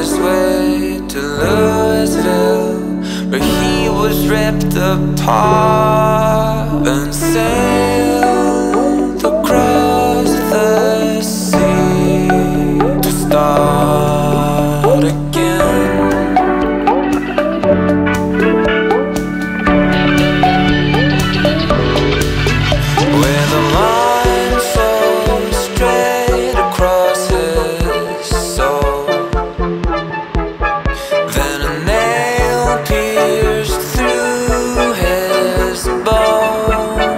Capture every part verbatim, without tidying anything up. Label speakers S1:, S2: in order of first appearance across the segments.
S1: his way to Louisville, where he was ripped apart and sailed across the sea to start again. With a line so straight across his soul, then a nail pierced through his bones.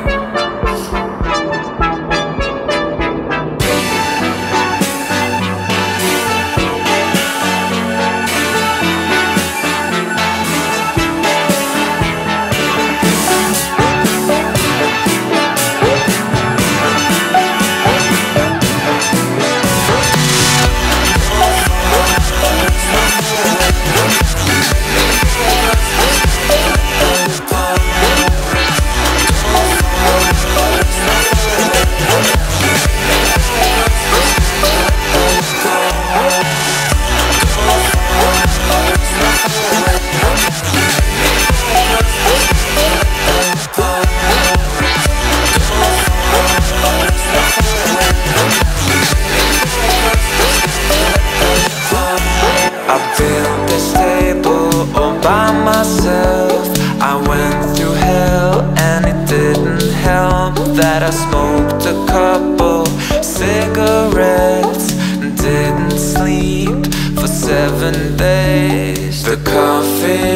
S1: I built this table all by myself. I went through hell and it didn't help that I smoked a couple cigarettes and didn't sleep for seven days. The coffee